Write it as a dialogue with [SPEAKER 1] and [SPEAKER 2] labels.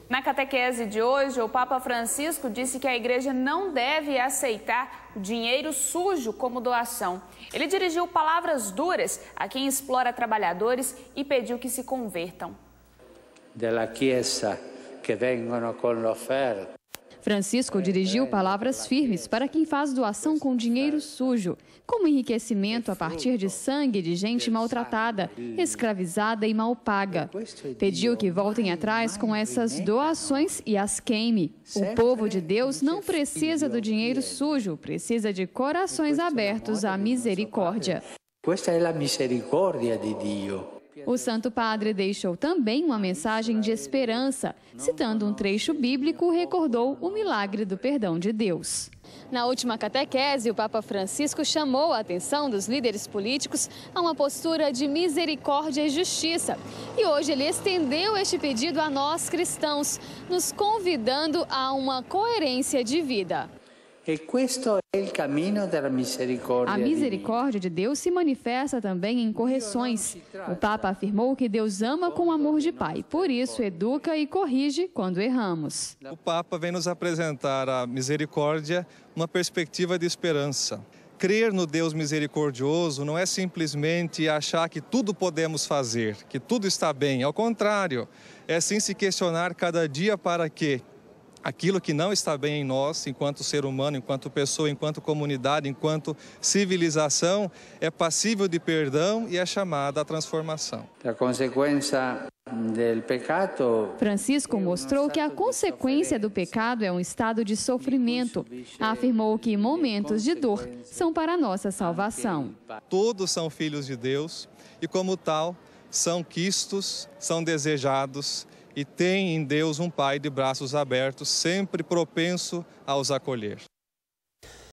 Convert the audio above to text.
[SPEAKER 1] Na catequese de hoje, o Papa Francisco disse que a igreja não deve aceitar o dinheiro sujo como doação. Ele dirigiu palavras duras a quem explora trabalhadores e pediu que se convertam.
[SPEAKER 2] Da Chiesa que vengono com l'offerta.
[SPEAKER 3] Francisco dirigiu palavras firmes para quem faz doação com dinheiro sujo, como enriquecimento a partir de sangue de gente maltratada, escravizada e mal paga. Pediu que voltem atrás com essas doações e as queime. O povo de Deus não precisa do dinheiro sujo, precisa de corações abertos à misericórdia.
[SPEAKER 2] Esta é a misericórdia de Deus.
[SPEAKER 3] O Santo Padre deixou também uma mensagem de esperança. Citando um trecho bíblico, recordou o milagre do perdão de Deus. Na última catequese, o Papa Francisco chamou a atenção dos líderes políticos a uma postura de misericórdia e justiça. E hoje ele estendeu este pedido a nós cristãos, nos convidando a uma coerência de vida.
[SPEAKER 2] E questo è il cammino della misericordia.
[SPEAKER 3] A misericórdia de Deus se manifesta também em correções. O Papa afirmou que Deus ama com amor de pai, por isso educa e corrige quando erramos.
[SPEAKER 4] O Papa vem nos apresentar a misericórdia, uma perspectiva de esperança. Crer no Deus misericordioso não é simplesmente achar que tudo podemos fazer, que tudo está bem. Ao contrário, é sim se questionar cada dia para que aquilo que não está bem em nós, enquanto ser humano, enquanto pessoa, enquanto comunidade, enquanto civilização, é passível de perdão e é chamada à transformação.
[SPEAKER 2] A consequência do pecado.
[SPEAKER 3] Francisco mostrou que a consequência do pecado é um estado de sofrimento. Afirmou que momentos de dor são para a nossa salvação.
[SPEAKER 4] Todos são filhos de Deus e, como tal, são quistos, são desejados, e tem em Deus um Pai de braços abertos, sempre propenso a os acolher.